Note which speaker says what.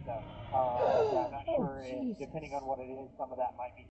Speaker 1: Forza. Yeah, I'm not sure if, depending on what it is, some of that might be